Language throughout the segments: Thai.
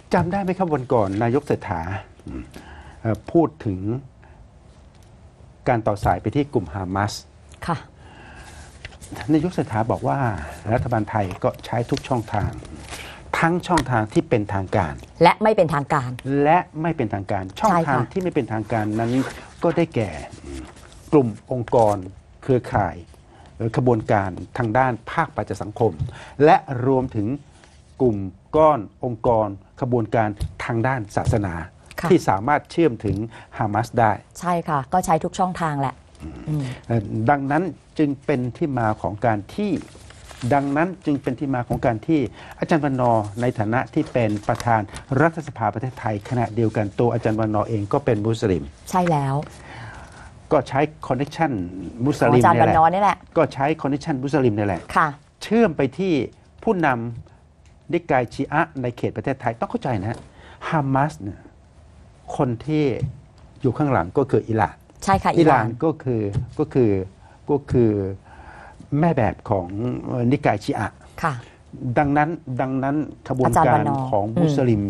จำได้ไหมครับวันก่อนนายกเศรษฐาพูดถึงการต่อสายไปที่กลุ่มฮามาสค่ะนายกเศรษฐาบอกว่ารัฐบาลไทยก็ใช้ทุกช่องทางทั้งช่องทางที่เป็นทางการและไม่เป็นทางการและไม่เป็นทางการช่องทางที่ไม่เป็นทางการนั้นก็ได้แก่กลุ่มองค์กรเครือข่ายขบวนการทางด้านภาคประชาสังคมและรวมถึงกลุ่มก้อนองค์กรขบวนการทางด้านศาสนาที่สามารถเชื่อมถึงฮามาสได้ใช่ค่ะก็ใช้ทุกช่องทางแหละดังนั้นจึงเป็นที่มาของการที่อาจารย์วันนอร์ในฐานะที่เป็นประธานรัฐสภาประเทศไทยขณะเดียวกันตัวอาจารย์วันนอร์เองก็เป็นมุสลิมใช่แล้วก็ใช้คอนเนคชั่นมุสลิมนี่แหละก็ใช้คอนเนคชั่นมุสลิมนี่แหละเชื่อมไปที่ผู้นำนิกายชีอะห์ในเขตประเทศไทยต้องเข้าใจนะฮามาสเนี่ยคนที่อยู่ข้างหลังก็คืออิหร่านใช่ค่ะอิหร่านก็คือแม่แบบของนิกายชีอะห์ดังนั้นขบวนการของมุสลิม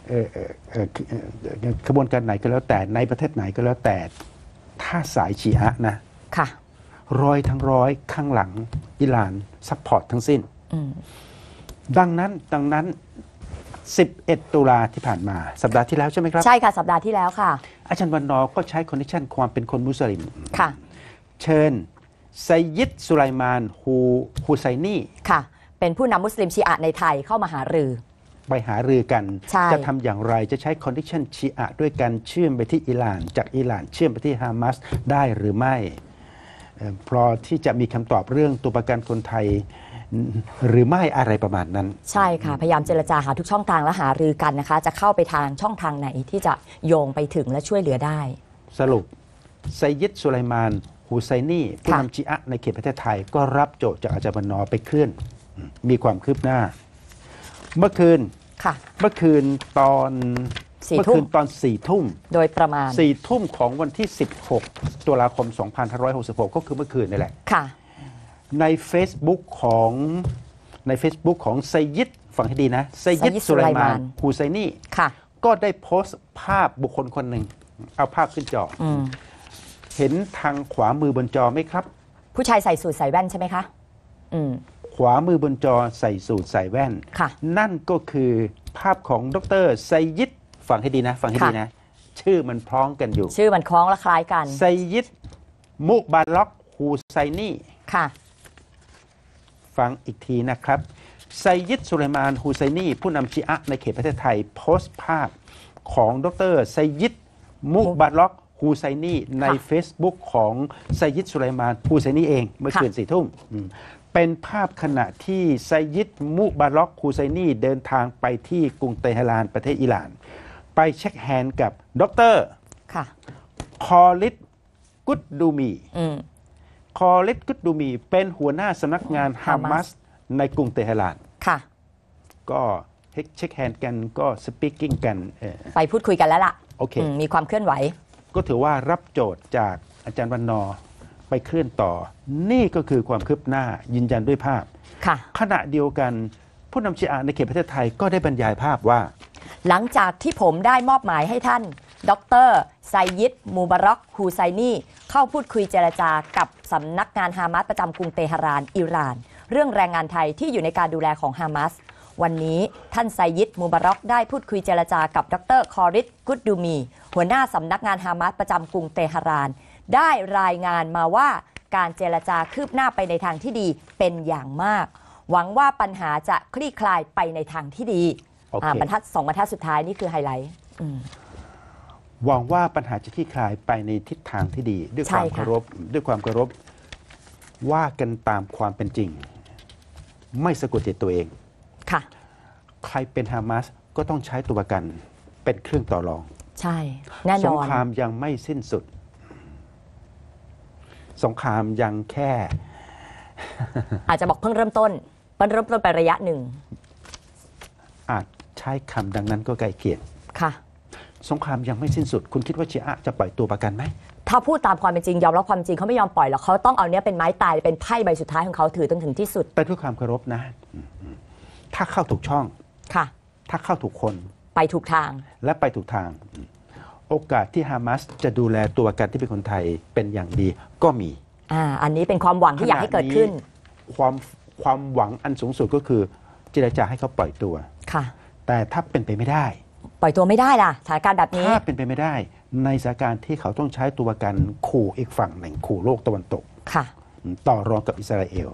ขบวนการไหนก็แล้วแต่ในประเทศไหนก็แล้วแต่ถ้าสายชีอะห์นะร้อยทั้งร้อยข้างหลังอิหร่านซัพพอร์ตทั้งสิ้นดังนั้น11 ตุลาที่ผ่านมาสัปดาห์ที่แล้วใช่ไหมครับใช่ค่ะสัปดาห์ที่แล้วค่ะอาจารย์วันนอร์ก็ใช้คอนดิชันความเป็นคนมุสลิมค่ะเชิญไซยิดสุไลมานฮูไซนีค่ะเป็นผู้นำมุสลิมชีอะห์ในไทยเข้ามาหารือไปหารือกันจะทำอย่างไรจะใช้คอนดิชันชีอะห์ด้วยกันเชื่อมไปที่อิหร่านจากอิหร่านเชื่อมไปที่ฮามาสได้หรือไม่พอที่จะมีคำตอบเรื่องตัวประกันคนไทยหรือไม่อะไรประมาณนั้นใช่ค่ะพยายามเจรจาหาทุกช่องทางและหารือกันนะคะจะเข้าไปทางช่องทางไหนที่จะโยงไปถึงและช่วยเหลือได้สรุปไซยิดสุไลมานฮูไซนีผู้นำชีอะห์ในเขตประเทศไทยก็รับโจทย์จากอาจารย์วันนอร์ไปเคลื่อนมีความคืบหน้าเมื่อคืนตอน4 ทุ่มโดยประมาณ 4 ทุ่มของวันที่16 ตุลาคม 2566ก็คือเมื่อคืนนี่แหละค่ะใน Facebook ของไซยิดฟังให้ดีนะไซยิดสุไลมานฮูไซนีก็ได้โพสต์ภาพบุคคลคนหนึ่งเอาภาพขึ้นจอเห็นทางขวามือบนจอไหมครับผู้ชายใส่สูทใส่แว่นใช่ไหมคะขวามือบนจอใส่สูทใส่แว่นนั่นก็คือภาพของดร.ไซยิดฟังให้ดีนะชื่อมันพร้องกันอยู่ชื่อมันคล้องและคล้ายกันไซยิดมุบาร็อกฮูไซนีค่ะฟังอีกทีนะครับไซยิดสุไลมานฮูไซนีผู้นำชีอะห์ในเขตประเทศไทยโพสต์ภาพของดร.ไซยิดมุบาร็อกฮูไซนีใน Facebook ของไซยิดสุไลมานฮูไซนีเองเมื่อคืน4 ทุ่มเป็นภาพขณะที่ไซยิดมุบาร็อกฮูไซนีเดินทางไปที่กรุงเตหะรานประเทศอิหร่านไปเช็คแฮนด์กับดร.คอลิดกุดดูมีเป็นหัวหน้าสำนักงานฮามาสในกรุงเตหะรานก็เช็คแฮนด์กันก็สปีกกิ้งกันไปพูดคุยกันแล้วล่ะโอเคมีความเคลื่อนไหวก็ถือว่ารับโจทย์จากอาจารย์วันนอร์ไปเคลื่อนต่อนี่ก็คือความคืบหน้ายืนยันด้วยภาพขณะเดียวกันผู้นำชีอะห์ในเขตประเทศไทยก็ได้บรรยายภาพว่าหลังจากที่ผมได้มอบหมายให้ท่านดร.ไซยิดมูบาร็อกฮูไซนีเข้าพูดคุยเจรจากับสำนักงานฮามาสประจำกรุงเตหะรานอิหร่านเรื่องแรงงานไทยที่อยู่ในการดูแลของฮามาสวันนี้ท่านไซยิดมูบาร็อกได้พูดคุยเจรจากับดร.คอริดกุดดูมีหัวหน้าสำนักงานฮามาสประจำกรุงเตหะรานได้รายงานมาว่าการเจรจาคืบหน้าไปในทางที่ดีเป็นอย่างมากหวังว่าปัญหาจะคลี่คลายไปในทางที่ดีบรรทัด2 บรรทัดสุดท้ายนี่คือไฮไลท์หวังว่าปัญหาจะคลี่คลายไปในทิศทางที่ดีด้วยความเคารพว่ากันตามความเป็นจริงไม่สะกดจิตตัวเองค่ะใครเป็นฮามาสก็ต้องใช้ตัวประกันเป็นเครื่องต่อรองใช่แน่นอนสงครามยังไม่สิ้นสุดสงครามยังแค่อาจจะบอกเพิ่งเริ่มต้นไประยะหนึ่งอาจใช้คำดังนั้นก็ใกล้เคียงค่ะสงครามยังไม่สิ้นสุดคุณคิดว่าชีอะห์จะปล่อยตัวประกันไหมถ้าพูดตามความเป็นจริงยอมรับความจริงเขาไม่ยอมปล่อยหรอกเขาต้องเอาเนี้ยเป็นไม้ตายเป็นไพ่ใบสุดท้ายของเขาถือถึงที่สุดแต่ด้วยความเคารพนะถ้าเข้าถูกช่องค่ะถ้าเข้าถูกคนไปถูกทางและไปถูกทาง โอกาสที่ฮามาสจะดูแลตัวประกันที่เป็นคนไทยเป็นอย่างดีก็มีอันนี้เป็นความหวังที่อยากให้เกิดขึ้นความหวังอันสูงสุดก็คือเจรจาให้เขาปล่อยตัวค่ะแต่ถ้าเป็นไปไม่ได้ปล่อยตัวไม่ได้ล่ะสถานการณ์แบบนี้ถ้าเป็นไปไม่ได้ในสถานการณ์ที่เขาต้องใช้ตัวประกันขู่อีกฝั่งหนึ่งขู่โลกตะวันตกค่ะต่อรองกับอิสราเอล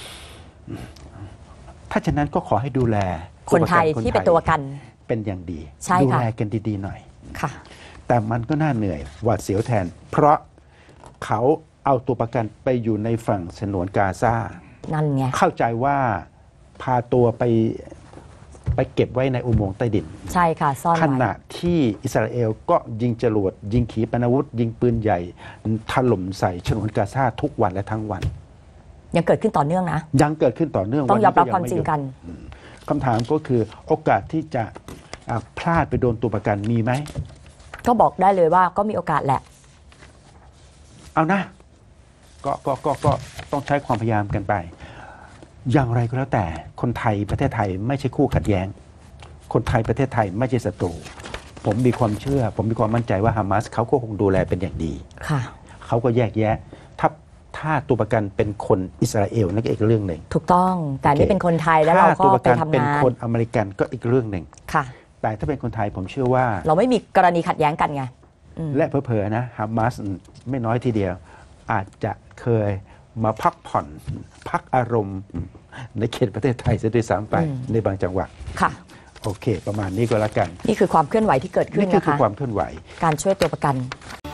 ถ้าฉะนั้นก็ขอให้ดูแลคนไทยที่เป็นตัวประกันเป็นอย่างดีใช่ดูค่ะแลกันดีๆหน่อยค่ะแต่มันก็น่าเหนื่อยหวาดเสียวแทน เพราะเขาเอาตัวประกันไปอยู่ในฝั่งฉนวนกาซานั่นไงเข้าใจว่าพาตัวไปเก็บไว้ในอุโมงค์ใต้ดินใช่ค่ะ ซ่อนขไว้ณะที่อิสราเอลก็ยิงจรวด ยิงขีปนาวุธ ยิงปืนใหญ่ ถล่มใส่ฉนวนกาซาทุกวันและทั้งวันยังเกิดขึ้นต่อเนื่องนะยังเกิดขึ้นต่อเนื่องต้องยอมรับนี้ความจริงกันคำถามก็คือโอกาสที่จะพลาดไปโดนตัวประกันมีไหมก็บอกได้เลยว่าก็มีโอกาสแหละเอานะก็ต้องใช้ความพยายามกันไป อย่างไรก็แล้วแต่คนไทยประเทศไทยไม่ใช่คู่ขัดแย้ง คนไทยประเทศไทยไม่ใช่ศัตรูผมมีความเชื่อ ผมมีความมั่นใจว่าฮามาสเขาก็คงดูแลเป็นอย่างดีค่ะเขาก็แยกแยะถ้าตัวประกันเป็นคนอิสราเอลนั่นก็อีกเรื่องหนึ่งถูกต้อง แต่นี่เป็นคนไทยแล้วเราถ้าก็ตัวประไปกันทำเป็นงานคนอเมริกันก็อีกเรื่องหนึ่งค่ะแต่ถ้าเป็นคนไทยผมเชื่อว่าเราไม่มีกรณีขัดแย้งกันไงและเผลอๆนะฮามาสไม่น้อยทีเดียว อาจจะเคยมาพักผ่อนพักอารมณ์ในเขตประเทศไทยซะด้วยซ้ำไปในบางจังหวะค่ะโอเค ประมาณนี้ก็แล้วกันนี่คือความเคลื่อนไหวที่เกิดขึ้นนี่คือนะคะความเคลื่อนไหวการช่วยตัวประกัน